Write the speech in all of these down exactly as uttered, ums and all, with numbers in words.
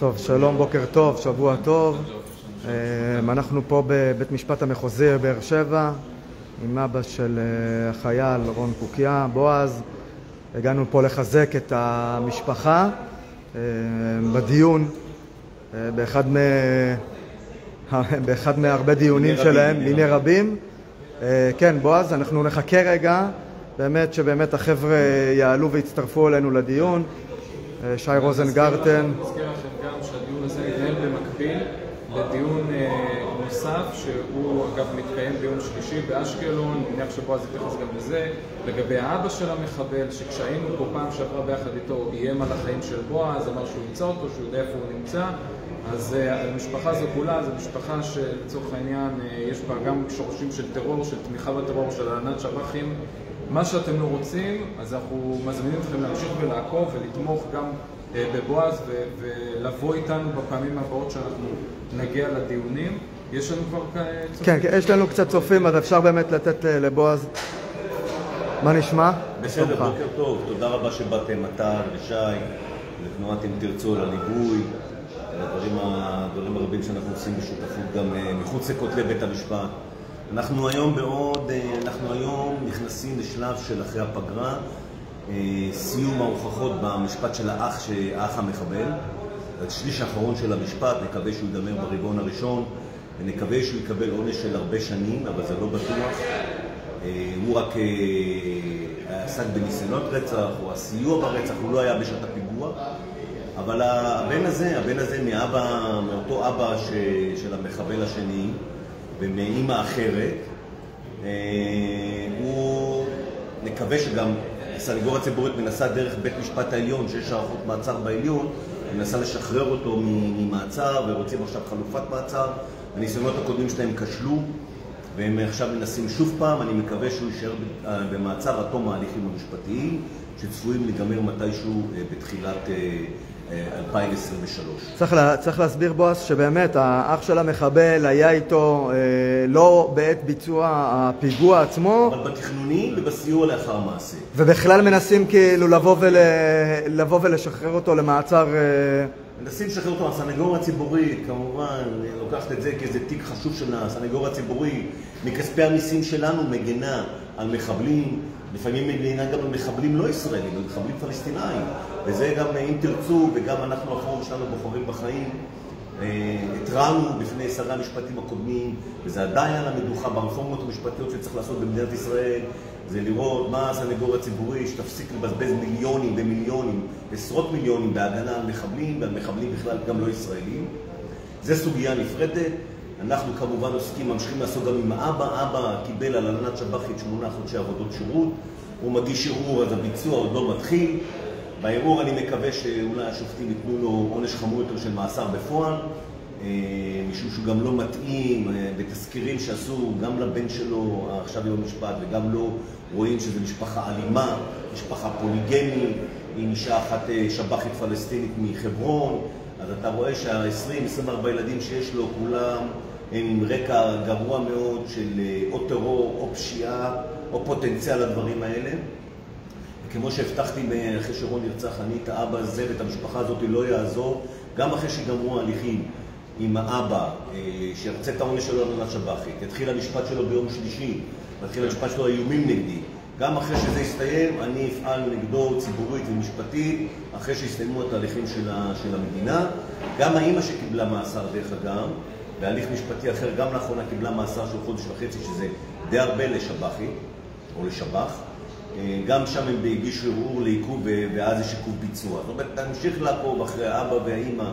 טוב, שלום, בוקר טוב, שבוע טוב. אנחנו פה בבית משפט המחוזי באר שבע עם אבא של החייל רון קוקיה, בועז. הגענו פה לחזק את המשפחה בדיון, באחד, מ... באחד מהרבה דיונים שלהם, מיני רבים. כן, בועז, אנחנו נחכה רגע, באמת שבאמת החבר'ה יעלו ויצטרפו אלינו לדיון. שי רוזנגרטן. אני מזכיר לכם גם שהדיון הזה יתנהל במקביל לדיון נוסף, שהוא אגב מתקיים ביום שלישי באשקלון. אני מניח שבועז יתייחס גם לזה, לגבי האבא של המחבל, שכשהיינו פה פעם שעברה ביחד איתו איים על החיים של בועז, אמר שהוא ימצא אותו, שהוא יודע איפה הוא נמצא. אז המשפחה הזו כולה, זו משפחה שלצורך העניין יש בה גם שורשים של טרור, של תמיכה בטרור, של הלנת שב"חים. מה שאתם לא רוצים, אז אנחנו מזמינים אתכם להמשיך ולעקוב ולתמוך גם בבועז ולבוא איתנו בפעמים הבאות שאנחנו נגיע לדיונים. יש לנו כבר צופים? כן, יש לנו קצת צופים, אז אפשר באמת לתת לבועז. מה נשמע? בסדר, בוקר טוב. תודה רבה שבאתם, אתה ושי, לתנועת אם תרצו, לליווי, לדברים הדברים הרבים שאנחנו עושים בשותפות גם מחוץ לכותלי בית המשפט. אנחנו היום בעוד, אנחנו היום נכנסים לשלב של אחרי הפגרה, סיום ההוכחות במשפט של האח, האח המחבל, השליש האחרון של המשפט. נקווה שהוא ידמר ברבעון הראשון, ונקווה שהוא יקבל עונש של הרבה שנים, אבל זה לא בטוח. הוא רק עסק בניסיונות רצח, או הסיוע ברצח, הוא לא היה בשעת הפיגוע. אבל הבן הזה, הבן הזה מאבא, מאותו אבא ש, של המחבל השני, ומאמא אחרת, הוא נקווה שגם הסניגוריה הציבורית מנסה דרך בית משפט העליון, שיש הערכות מעצר בעליון, מנסה לשחרר אותו ממעצר, ורוצים עכשיו חלופת מעצר. הניסיונות הקודמים שלהם כשלו, והם עכשיו מנסים שוב פעם. אני מקווה שהוא יישאר במעצר עד תום ההליכים המשפטיים, שצפויים להיגמר מתישהו בתחילת אלפיים עשרים ושלוש. צריך, לה, צריך להסביר בועז שבאמת האח של המחבל היה איתו אה, לא בעת ביצוע הפיגוע עצמו, אבל בתכנונים ובסיוע לאחר מעשה. ובכלל מנסים כאילו לבוא, ול, לבוא ולשחרר אותו למעצר. אה... מנסים לשחרר אותו. הסניגוריה הציבורית כמובן לוקחת את זה כאיזה תיק חשוב שלה. הסניגוריה הציבורית מכספי המיסים שלנו מגנה על מחבלים, לפעמים מגנה גם על מחבלים לא ישראלים, על מחבלים פלסטינאים. וזה גם אם תרצו, וגם אנחנו הפורום שלנו בוחרים בחיים, התרענו בפני שרי המשפטים הקודמים, וזה עדיין על המדוכה ברפורמות המשפטיות שצריך לעשות במדינת ישראל, זה לראות מה הסניגוריה הציבורית שתפסיק לבזבז מיליונים ומיליונים, עשרות מיליונים בהגנה על מחבלים, ועל מחבלים בכלל גם לא ישראלים. זה סוגיה נפרדת. אנחנו כמובן עוסקים, ממשיכים לעשות גם עם האבא. אבא קיבל על הלנת שב"חית שמונה חודשי עבודות שירות, הוא מגיש ערעור, אז הביצוע עוד לא מתחיל. בערעור אני מקווה שאולי השופטים ייתנו לו עונש חמור יותר של מאסר בפועל, משום שהוא גם לא מתאים. בתזכירים שעשו גם לבן שלו עכשיו יום משפט, וגם לא רואים שזה משפחה אלימה, משפחה פוליגמית, עם אישה אחת שב"חית פלסטינית מחברון. אז אתה רואה שה-עשרים עשרים וארבע ילדים שיש לו, כולם הם עם רקע גרוע מאוד של או טרור או פשיעה או פוטנציאל לדברים האלה. כמו שהבטחתי אחרי שרון נרצח, אני את האבא הזה ואת המשפחה הזאת לא יעזור, גם אחרי שיגמרו ההליכים עם האבא שירצה את העונש שלו על הלנת שב"חית, יתחיל המשפט שלו ביום שלישי, יתחיל המשפט שלו איומים נגדי. גם אחרי שזה יסתיים, אני אפעל נגדו ציבורית ומשפטית, אחרי שיסתיימו התהליכים של, של המדינה. גם האמא שקיבלה מאסר דרך אגב, בהליך משפטי אחר, גם לאחרונה קיבלה מאסר של חודש וחצי, שזה די הרבה לשב"חית או לשב"ח. גם שם הם הגישו ערעור לעיכוב, ואז יש עיכוב ביצוע. זאת אומרת, נמשיך לעקוב אחרי האבא והאמא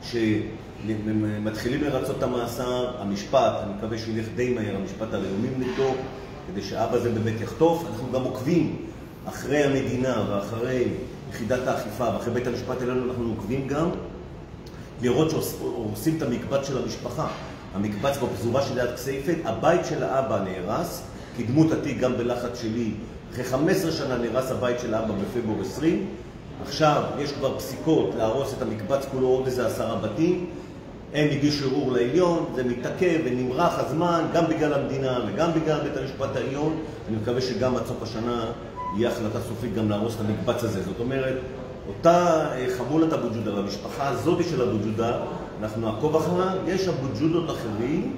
שמתחילים לרצות את המאסר. המשפט, אני מקווה שילך די מהר, המשפט על איומים נגדו, כדי שהאבא זה באמת יחטוף. אנחנו גם עוקבים אחרי המדינה ואחרי יחידת האכיפה ואחרי בית המשפט אלינו, אנחנו עוקבים גם לראות שהורסים את המקבץ של המשפחה. המקבץ בפזורה של יד כסייפה, הבית של האבא נהרס, כדמות עתיק גם בלחץ שלי. אחרי חמש עשרה שנה נהרס הבית של האבא בפברואר עשרים. עכשיו יש כבר פסיקות להרוס את המקבץ כולו, עוד איזה עשרה בתים. הם הגישו ערעור לעליון, זה מתעכב ונמרח הזמן, גם בגלל המדינה וגם בגלל בית המשפט העליון. אני מקווה שגם עד סוף השנה יהיה החלטה סופית גם להרוס את המקבץ הזה. זאת אומרת, אותה חמולת אבו ג'ודה והמשפחה הזאת של אבו ג'ודה, אנחנו נעקוב אחריה. יש אבו ג'ודות אחרים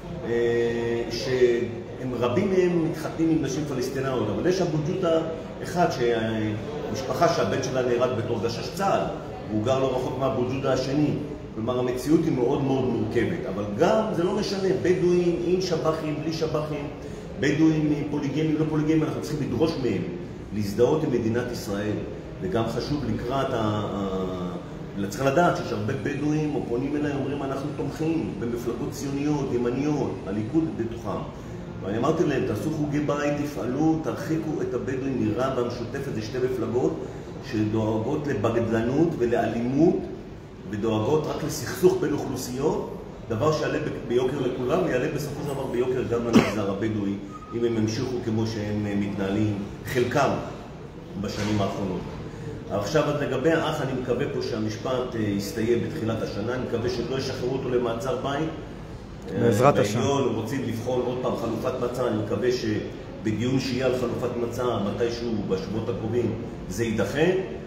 שהם רבים מהם מתחתנים עם נשים פלסטינאיות, אבל יש אבו ג'ודה אחד שהמשפחה שהבן שלה נהרג בתור גשש צה"ל, והוא גר לא רחוק מאבו ג'ודה השני. כלומר, המציאות היא מאוד מאוד מורכבת, אבל גם זה לא משנה, בדואים עם שבחים, בלי שבחים, בדואים פוליגמים, לא פוליגמים, אנחנו צריכים לדרוש מהם להזדהות עם מדינת ישראל, וגם חשוב לקראת ה... צריך לדעת שיש הרבה בדואים או פונים אליי, אומרים אנחנו תומכים במפלגות ציוניות, ימניות, הליכוד בתוכם. ואני אמרתי להם, תעשו חוגי בית, תפעלו, תרחיקו את הבדואים מרע"מ והמשותפת, זה שתי מפלגות שדואגות לבגדנות ולאלימות, ודואגות רק לסכסוך בין אוכלוסיות, דבר שיעלה ביוקר לכולם, ויעלה בסופו של דבר ביוקר גם למגזר הבדואי, אם הם המשיכו כמו שהם מתנהלים, חלקם בשנים האחרונות. עכשיו, לגבי האח, אני מקווה פה שהמשפט יסתיים בתחילת השנה, אני מקווה שלא ישחררו אותו למעצר בית. בעזרת השם. בעליון רוצים לבחון עוד פעם חלופת מעצר, אני מקווה שבדיון שיהיה על חלופת מעצר, מתישהו בשבועות הקרובים, זה יידחה.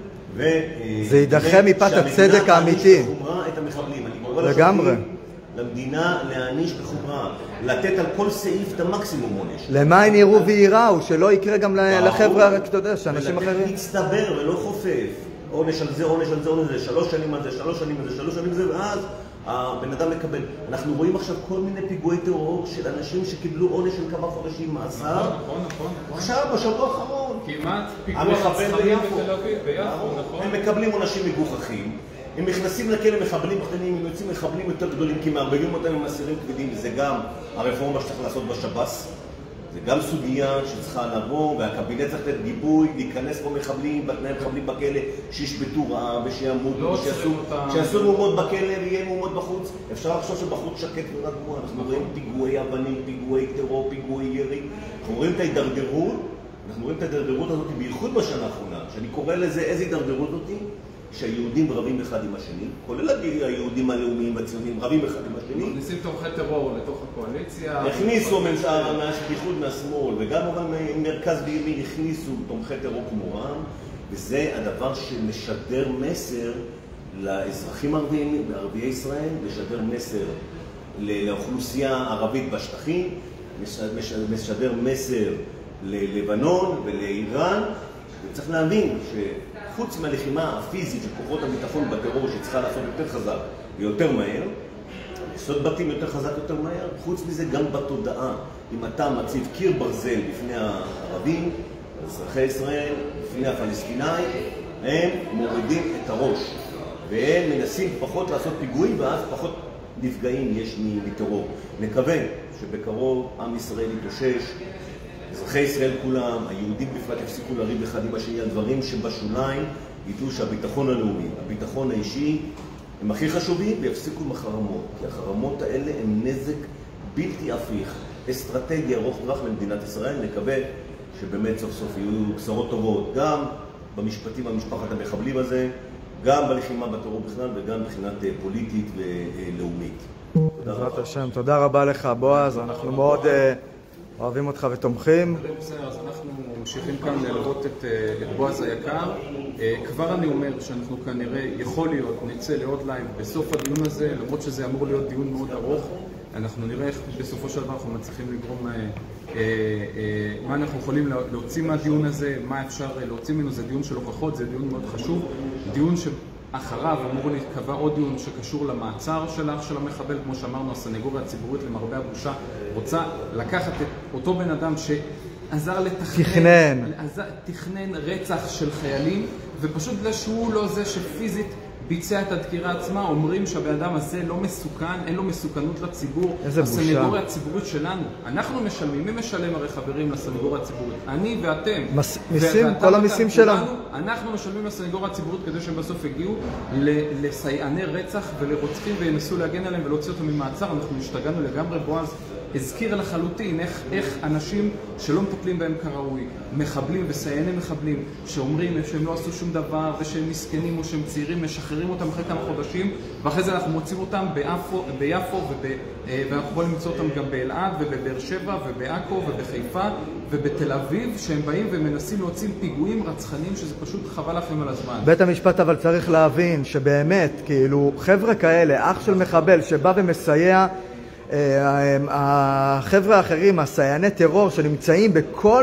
זה יידחה מפאת הצדק האמיתי. שהמדינה תעניש בחומרה את המחבלים. אני קורא לגמרי. למדינה להעניש בחומרה, לתת על כל סעיף את המקסימום עונש. למען יראו וייראו, שלא יקרה גם לחבר'ה, רק אתה יודע, שאנשים אחרים. ולתת מצטבר ולא חופף. עונש על זה, עונש על זה, עונש על זה, שלוש שנים על זה, שלוש שנים על זה, שלוש שנים על זה, ואז הבן אדם מקבל. אנחנו רואים עכשיו כל מיני פיגועי טרור של אנשים שקיבלו עונש של כמה חודשים מאסר. נכון, נכון, נכון. עכשיו, בשבוע האחרון. כמעט פיגוע רצחני בתל אביב, ביפו, נכון. הם מקבלים עונשים מגוחכים. הם נכנסים לכלא מחבלים קטנים, הם יוצאים מחבלים יותר גדולים, כי מערבבים אותם עם אסירים כבדים, וזה גם הרפורמה שצריך לעשות בשב"ס. זה גם סוגיה שצריכה לבוא, והקבינט צריך לתת גיבוי, להיכנס פה מחבלים, בתנאי מחבלים בכלא, שישבטו רעב ושימותו, שיעשו מהומות בכלא ויהיה מהומות בחוץ. אפשר לחשוב שבחוץ שקט ורגוע, אנחנו רואים פיגועי אבנים, פיגועי טרור, פיגועי ירי. אנחנו רואים את ההידרדרות, אנחנו רואים את ההידרדרות הזאת בייחוד בשנה האחרונה, שאני קורא לזה איזה הידרדרות אותי, שהיהודים רבים אחד עם השני, כולל היהודים הלאומיים והציונים רבים אחד עם השני. מכניסים תומכי טרור לתוך הקואליציה. הכניסו מהשליחות מהשמאל, וגם אבל מרכז וימין הכניסו תומכי טרור כמו רע"מ, וזה הדבר שמשדר מסר לאזרחים הערביים, לערביי ישראל, משדר מסר לאוכלוסייה הערבית בשטחים, משדר מסר ללבנון ולאיראן, וצריך להבין ש... חוץ מהלחימה הפיזית של כוחות הביטחון בטרור שצריכה לעשות יותר חזק ויותר מהר, לעשות בתים יותר חזק יותר מהר, חוץ מזה גם בתודעה. אם אתה מציב קיר ברזל בפני הערבים, אזרחי ישראל, בפני הפלסטינאים, הם מורידים את הראש, והם מנסים פחות לעשות פיגועים ואז פחות נפגעים יש מטרור. נקווה שבקרוב עם ישראל יתאושש, אזרחי ישראל כולם, היהודים בפרט יפסיקו לריב אחד עם השני על דברים שבשוליים, ידעו שהביטחון הלאומי, הביטחון האישי, הם הכי חשובים ויפסיקו עם החרמות. כי החרמות האלה הם נזק בלתי הפיך, אסטרטגיה ארוך טווח למדינת ישראל. נקווה שבאמת סוף סוף יהיו בשורות טובות, גם במשפטים על משפחת המחבלים הזה, גם בלחימה בטרור בכלל וגם מבחינת פוליטית ולאומית. בעזרת השם, תודה רבה לך בועז, אנחנו מאוד אוהבים אותך ותומכים. בסדר, אז אנחנו ממשיכים כאן ללוות את בועז היקר. כבר אני אומר שאנחנו כנראה יכול להיות, נצא לעוד לייב בסוף הדיון הזה, למרות שזה אמור להיות דיון מאוד ארוך. אנחנו נראה איך בסופו של דבר אנחנו מצליחים לגרום מה אנחנו יכולים להוציא מהדיון הזה, מה אפשר להוציא ממנו. זה דיון של הוכחות, זה דיון מאוד חשוב, דיון שאחריו אמור להתקבע עוד דיון שקשור למעצר של אח של המחבל. כמו שאמרנו, הסנגוריה הציבורית למרבה הבושה רוצה לקחת את אותו בן אדם שעזר לתכנן, תכנן, תכנן רצח של חיילים, ופשוט בגלל שהוא לא זה שפיזית ביצע את הדקירה עצמה, אומרים שהבן אדם הזה לא מסוכן, אין לו מסוכנות לציבור. איזה בושה. הסנגוריה הציבורית שלנו, אנחנו משלמים, מי משלם הרי חברים לסנגוריה הציבורית? אני ואתם. מס, מיסים, כל המיסים שלנו. אנחנו משלמים לסנגוריה הציבורית כדי שהם בסוף הגיעו לסייעני רצח ולרוצחים וינסו להגן עליהם ולהוציא אותם ממעצר. אנחנו השתגענו לגמרי. בועז, הזכיר לחלוטין איך, איך אנשים שלא מטפלים בהם כראוי, מחבלים וסייני מחבלים, שאומרים שהם לא עשו שום דבר ושהם מסכנים או שהם צעירים, משחררים אותם אחרי כמה חודשים, ואחרי זה אנחנו מוצאים אותם ביפו, ביפו וב, ואנחנו יכולים למצוא אותם גם באלעד ובבאר שבע ובעכו ובחיפה ובתל אביב, שהם באים ומנסים להוציא פיגועים רצחניים, שזה פשוט חבל לכם על הזמן. בית המשפט אבל צריך להבין שבאמת, כאילו, חבר'ה כאלה, אח של מחבל שבא ומסייע, החבר'ה האחרים, הסייני טרור שנמצאים בכל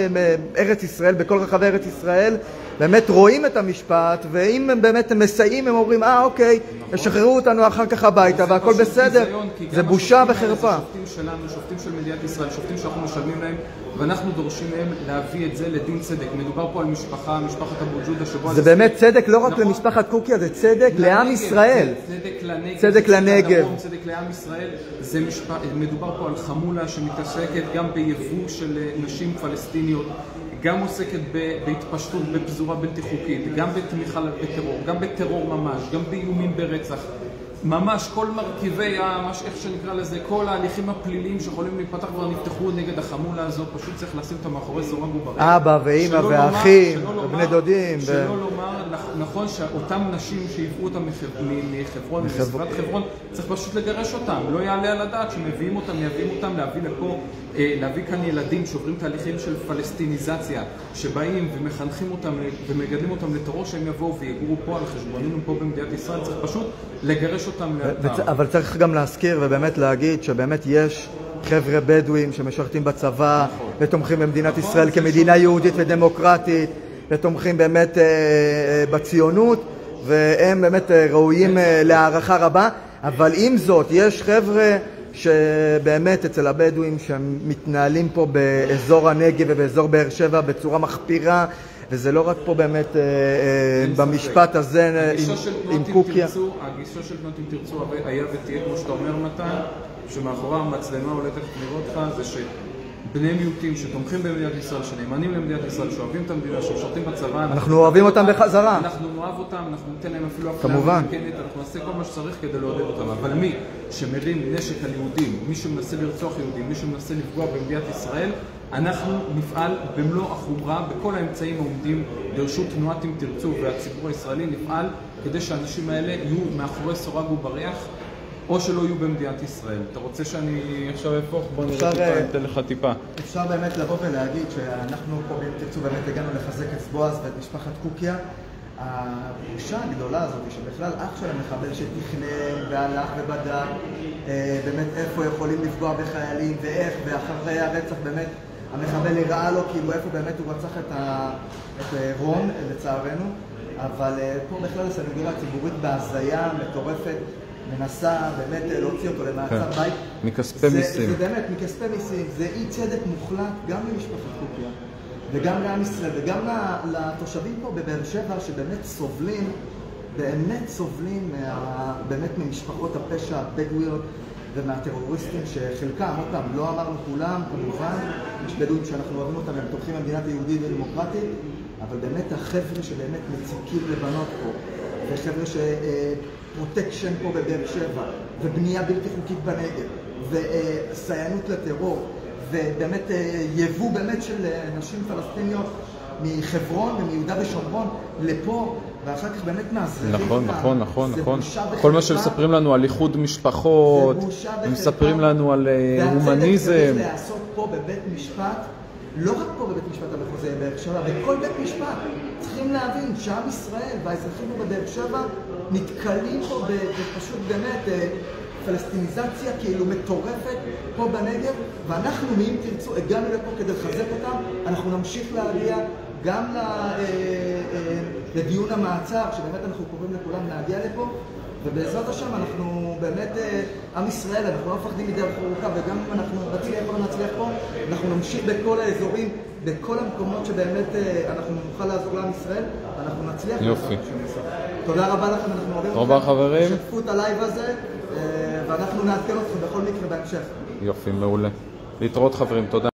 ארץ ישראל, בכל רחבי ארץ ישראל, באמת רואים את המשפט, ואם הם באמת מסייעים, הם אומרים, אה, אוקיי, ישחררו אותנו אחר כך הביתה, והכל בסדר. זה בושה וחרפה. שופטים שלנו, שופטים של מדינת ישראל, שופטים שאנחנו משלמים להם, ואנחנו דורשים להם להביא את זה לדין צדק. מדובר פה על משפחה, משפחת אבו ג'ודה, שבו... זה באמת צדק לא רק למשפחת קוקיה, זה צדק לעם ישראל. צדק לנגב. צדק לעם ישראל. מדובר פה על חמולה שמתעסקת גם ביבוא של נשים פלסטיניות, גם עוסקת בהתפשטות, בפזורה בלתי חוקית, גם בתמיכה בטרור, גם בטרור ממש, גם באיומים ברצח. ממש כל מרכיבי, איך שנקרא לזה, כל ההליכים הפליליים שיכולים להיפתח כבר נפתחו נגד החמולה הזאת, פשוט צריך לשים אותם מאחורי סורג ובריח. אבא ואמא ואחים ובני דודים. שלא לומר, נכון שאותם נשים שהביאו אותם מחברון, מסביבת חברון, צריך פשוט לגרש אותם. לא יעלה על הדעת שמביאים אותם, יביאים אותם להביא לפה, להביא כאן ילדים שעוברים תהליכים של פלסטיניזציה, שבאים ומחנכים אותם ומגדלים אותם לטרור, שהם יבואו ויגורו פה על חשבוננו פה במדינת ישראל. צריך פשוט לגרש אותם לאתר. אבל צריך גם להזכיר ובאמת להגיד שבאמת יש חבר'ה בדואים שמשרתים בצבא ותומכים במדינת ישראל כמדינה יהודית ודמוקרטית, ותומכים באמת בציונות, והם באמת ראויים להערכה רבה. אבל עם זאת, יש חבר'ה שבאמת אצל הבדואים שמתנהלים פה באזור הנגב ובאזור באר שבע בצורה מחפירה, וזה לא רק פה באמת במשפט הזה עם קוקיה. הגישה של תנועת אם תרצו היה ותהיה, כמו שאתה אומר מתן, שמאחורי המצלמה הולכת לראות לך, זה שבני מיעוטים שתומכים במדינת ישראל, שנאמנים למדינת ישראל, שאוהבים את המדינה, שמשרתים בצבא, אנחנו אוהבים אותם בחזרה. אנחנו נאהב אותם, אנחנו ניתן להם אפילו אפליה מתקנת, אנחנו נעשה כל מה שצריך כדי לעודד אותם. אבל מי שמרים נשק על יהודים, מי שמנסה לרצוח יהודים, מי שמנסה לפגוע במדינת ישראל, אנחנו נפעל במלוא החומרה, בכל האמצעים העומדים לרשות תנועת אם תרצו והציבור הישראלי, נפעל כדי שהאנשים האלה יהיו מאחורי סורג ובריח, או שלא יהיו במדינת ישראל. אתה רוצה שאני עכשיו אהפוך? בוא נראה טיפה, ניתן לך טיפה. אפשר באמת לבוא ולהגיד שאנחנו פה אם תרצו באמת הגענו לחזק את בועז ואת משפחת קוקיה. הבושה הגדולה הזאת שבכלל אח של המחבל שתכנן והלך ובדק באמת איפה יכולים לפגוע בחיילים ואיך, ואחרי הרצח באמת המחבל הראה לו כאילו איפה באמת הוא רצח את, ה... את רון לצערנו, אבל פה בכלל הסנגוריה הציבורית בהזיה מטורפת מנסה באמת להוציא אותו למעצר בית. מכספי מיסים. זה באמת מכספי מיסים, זה אי צדק מוחלט גם למשפחת קוקיה וגם לעם ישראל וגם לתושבים פה בבאר שבע שבאמת סובלים, באמת סובלים מה... באמת ממשפחות הפשע הבדואיות ומהטרוריסטים שחלקם, אותם, לא אמרנו כולם, כמובן, יש בדואים שאנחנו אוהבים אותם, הם תומכים במדינת היהודית ודמוקרטית, אבל באמת החבר'ה שבאמת מציקים לבנות פה, וחבר'ה שפרוטקשן פה בבאר שבע, ובנייה בלתי חוקית בנגב, וסיינות לטרור, ובאמת יבוא באמת של נשים פלסטיניות מחברון ומיהודה ושומרון לפה, ואחר כך באמת מעזרים. נכון, נכון, נכון, נכון. כל מה שמספרים לנו על איחוד משפחות, מספרים לנו על הומניזם. והצדק צריך לעשות פה בבית משפט, לא רק פה בבית משפט המחוזי באר שבע, בכל בית משפט. צריכים להבין שעם ישראל והאזרחים פה בבאר שבע נתקלים פה בפשוט באמת פלסטיניזציה כאילו מטורפת פה בנגב, ואנחנו מאם תרצו הגענו לפה כדי לחזק אותם. אנחנו נמשיך להגיע גם לדיון המעצר, שבאמת אנחנו קוראים לכולם להגיע לפה, ובעזרת השם אנחנו באמת עם ישראל, אנחנו לא מפחדים מדרך ארוכה, וגם אם אנחנו נצליח פה ונצליח פה, אנחנו נמשיך בכל האזורים, בכל המקומות שבאמת אנחנו נוכל לעזור לעם ישראל, אנחנו נצליח. יופי. תודה רבה לכם, אנחנו אוהבים תודה רבה חברים. שתפו את הלייב הזה, ואנחנו נעדכן אתכם בכל מקרה בהמשך. יופי, מעולה. להתראות חברים, תודה.